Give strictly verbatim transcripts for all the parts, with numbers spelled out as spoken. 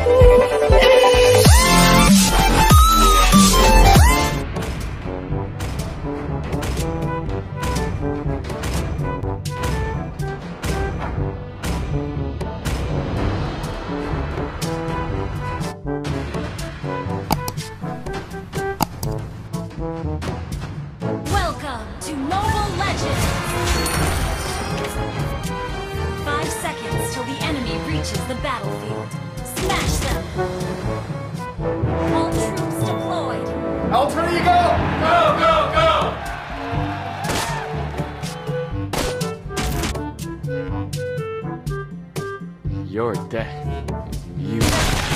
Welcome to Mobile Legends! Five seconds till the enemy reaches the battlefield. Smash them! All troops deployed! Ultra, you go! Go, go, go! Your death is music.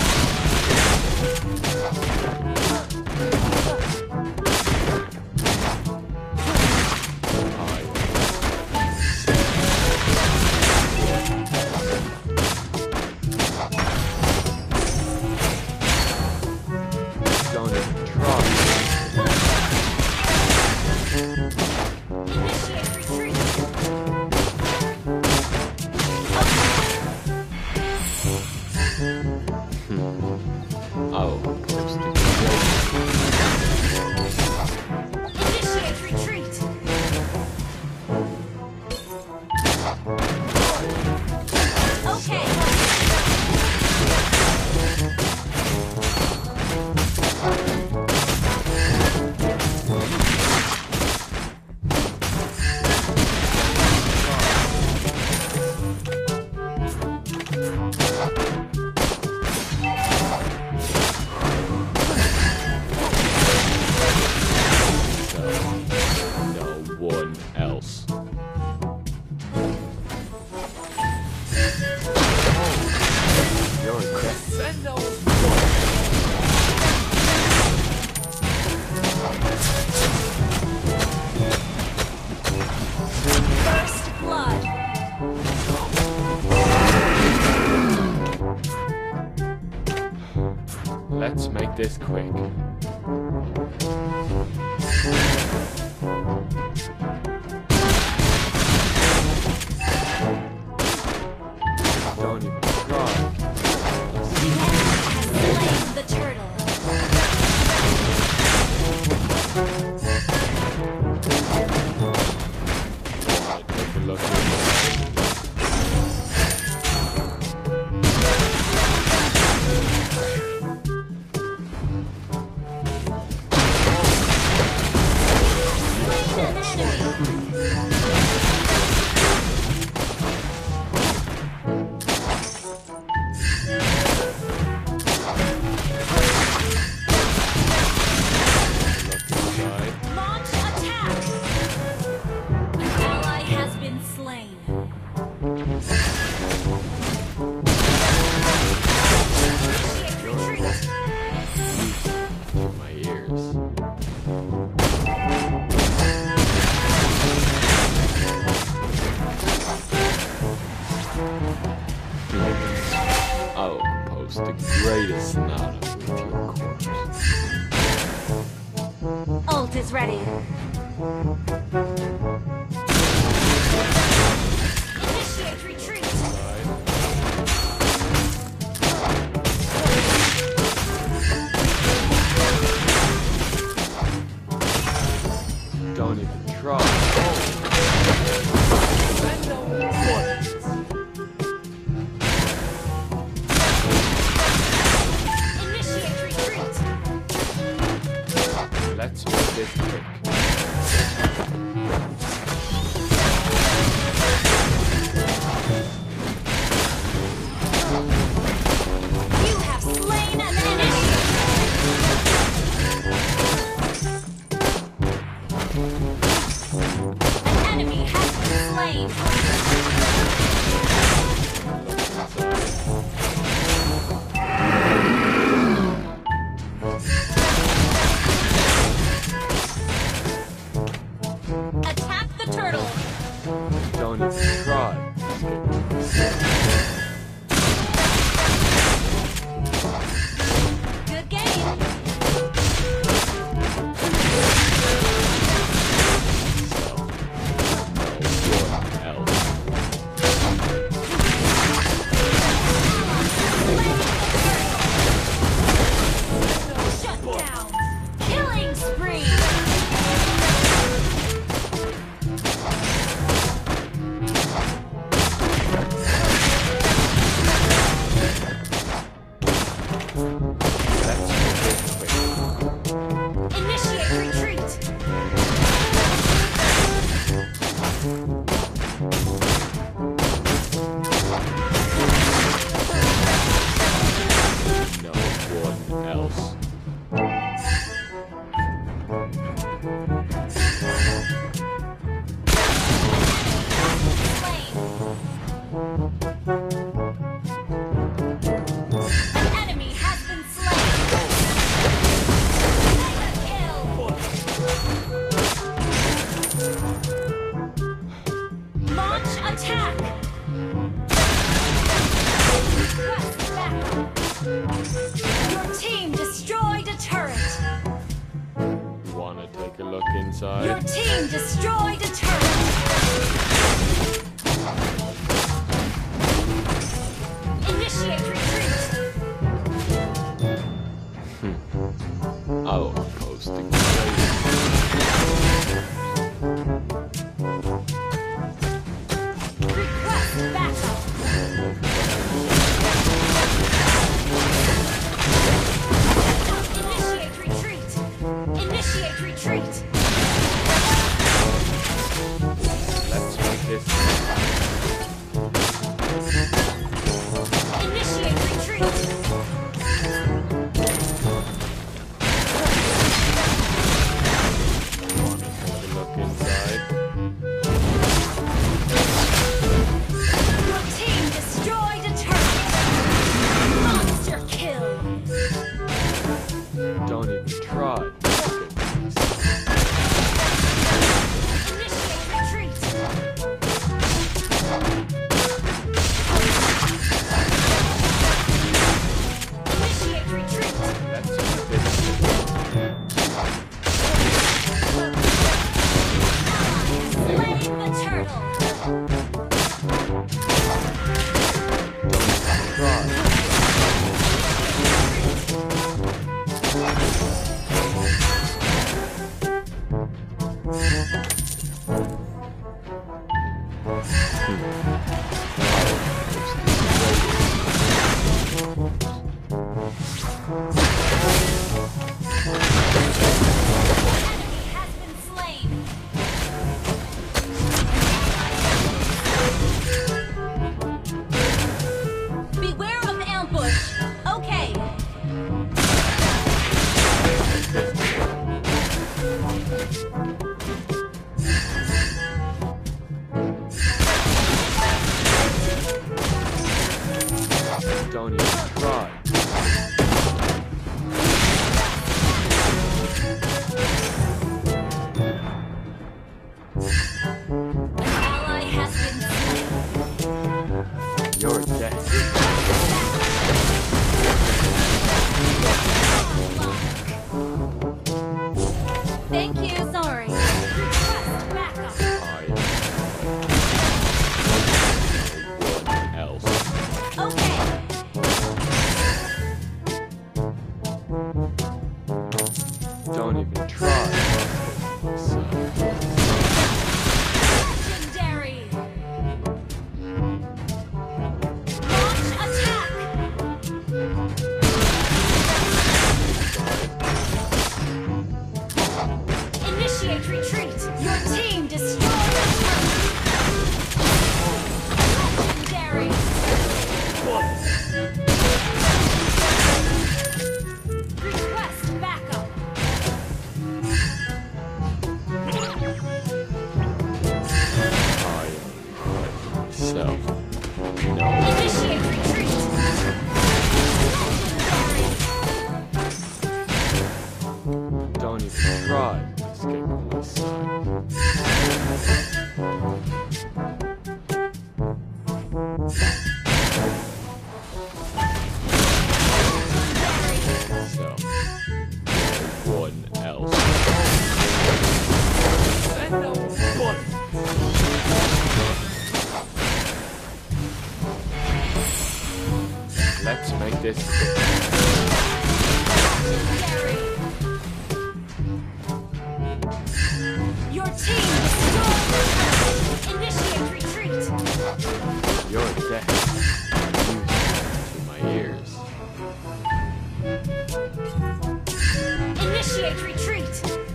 Don't even try. Initiate retreat! Oh, post it. Initiate retreat! Okay! No one else. You're a crescendo. First blood! Let's make this quick. Don't even try. Slain the turtle! Take a look at An enemy! Launch attack! An ally has been slain. Initiate retreat! my ears. I will compose the greatest sonata with your corpse. Ult is ready. Initiate retreat! Don't even try. Initiate retreat! Let's make this quick. inside. Your team destroyed a turret. Initiate retreat. I'll post the greatest. Request backup. Initiate retreat. Initiate retreat. Let's make this. Initiate retreat. Look inside. Your team destroyed a turret. Monster kill. Don't even try. Initiate retreat. Initiate retreat. Let's make this. Slay the turtle. Try. Enemy has been slain. Beware of ambush. Okay. Don't even try. An ally has been slain. You're dead. Thank you, sorry. Request backup. I am no one else. Okay. Don't even try. So, Legendary. Launch attack. Initiate retreat. Your team destroyed the turret. Legendary. Request backup. I am myself. No. Initiate retreat. Legendary. Don't even try to escape on my side. So, no one else. And no one. Let's make this. Legendary. Your team destroyed the turret. Initiate retreat. You're dead. Music to my ears. Initiate retreat.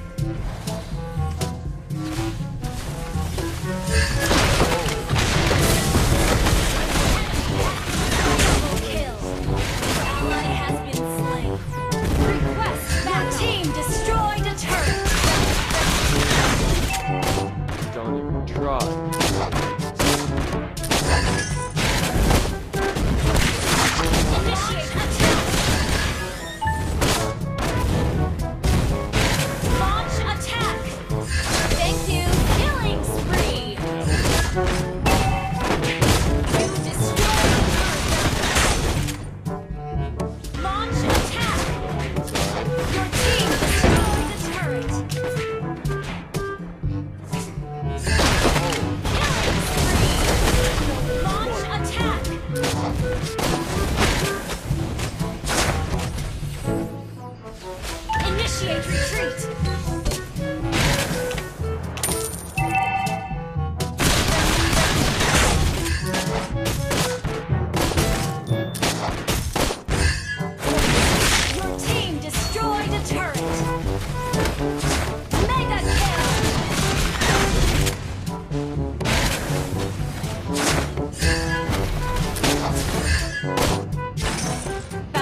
Double kill. Ally has been slain. Request your team destroyed a turret. Don't even try.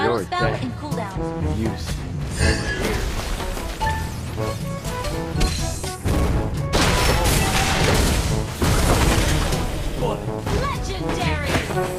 Battle You're spell dead. in cooldown. Use. Legendary!